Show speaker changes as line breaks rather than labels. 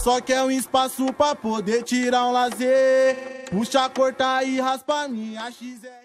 só quer um espaço pra poder tirar um lazer. Puxa, corta e raspa minha XL.